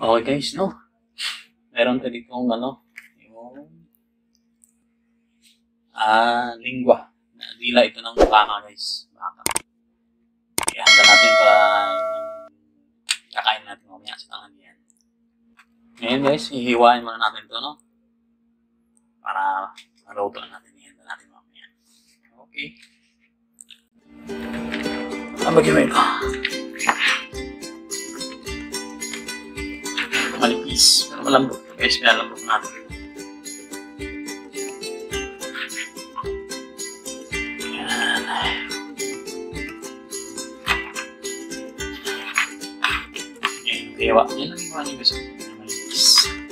Okay guys, no? Meron tayo ditong yung lingua. Dila ito ng Baka guys. Baka. Ihanda natin para yung kakain natin mamaya sa tangan yan. Ngayon guys, hihiwain muna natin ito, no? Para maluto natin. Ihanda natin mamaya. Okay. Abagyan mo ito. Malipis. Pero malambot. Guys, pinalambot natin. Yan. Yan, tiwa. Yan lang yung mga gusto. Malipis.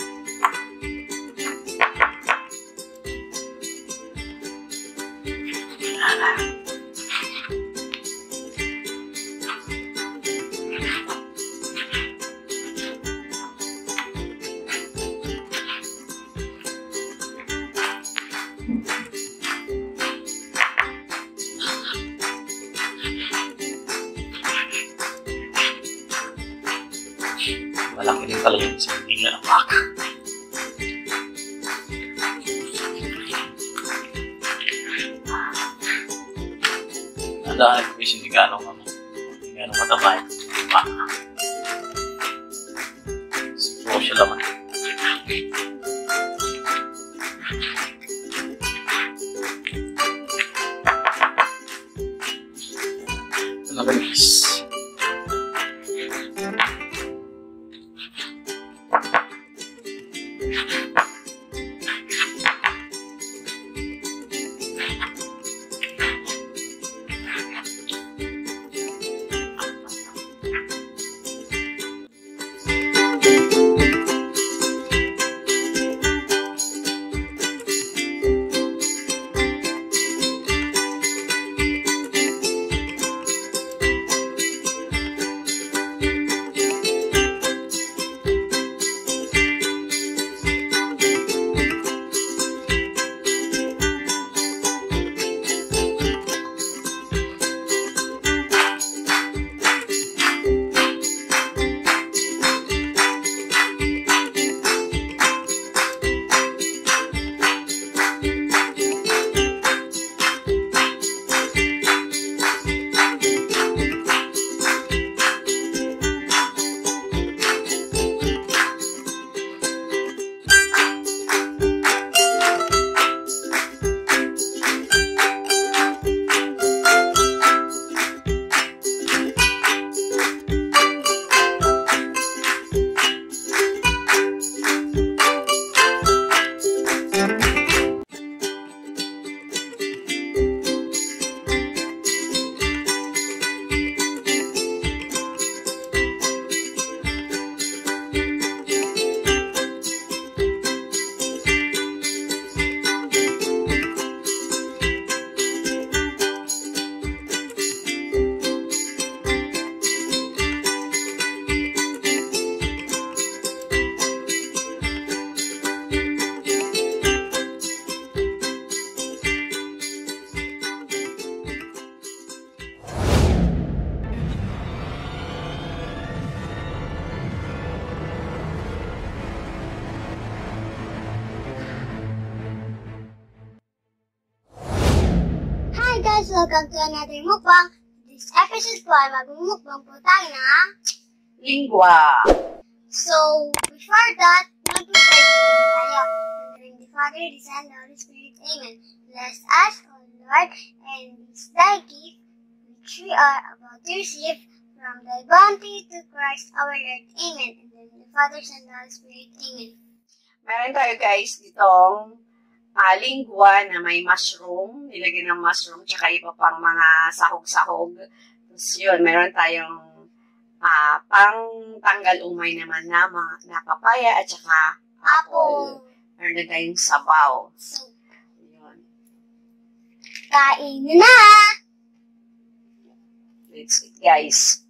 Yan. Malaki din pala yung isang dila ng baka. Tandaan ko hindi gano'ng mataba yung baka. Siguro siya laman. Ito na guys. Hi guys! Welcome to another mukbang. This episode po ay mag-mukbang po tayo ng Lengua. So, before that, mag-pray tayo. In the name of the Father, the Son, and the Holy Spirit. Amen. Bless us, O Lord, and this thy gift, which we are about to receive from thy bounty to Christ our Lord. Amen. In the name of the Father, Son, and the Holy Spirit. Amen. Meron tayo guys ditong lingua na may mushroom, nilagyan ng mushroom, tsaka iba pang mga sahog-sahog. Tapos yun, meron tayong pang tanggal umay naman na papaya at saka apple. Meron na tayong sabaw. So, yun. kain na! Let's eat guys.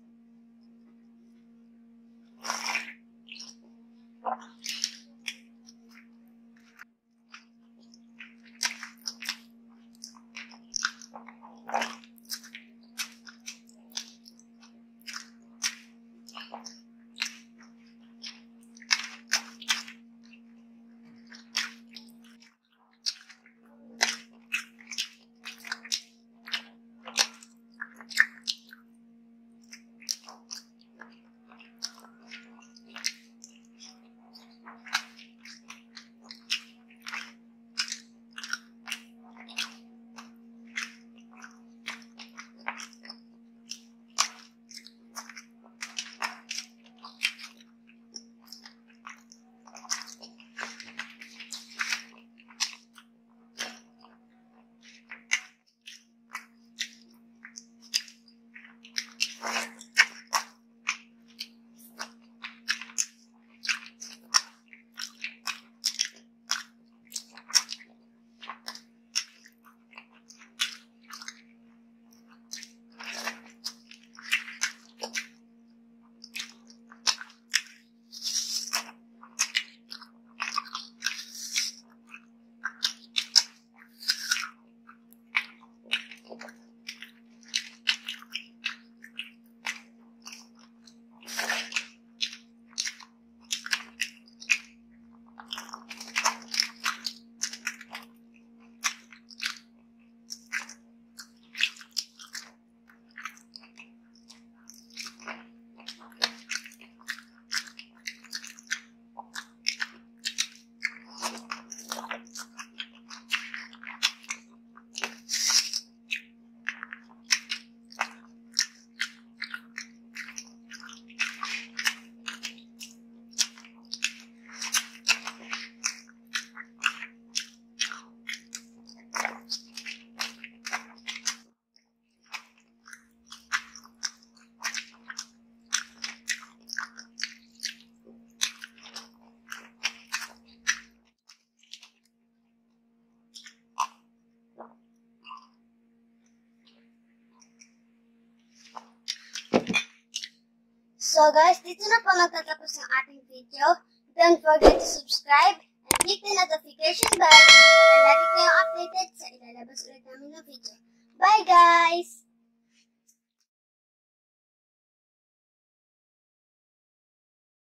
So guys, dito na po nagtatapos ang ating video. Don't forget to subscribe and hit the notification bell para lagi kayong updated sa ilalabas ulit namin na video. Bye guys!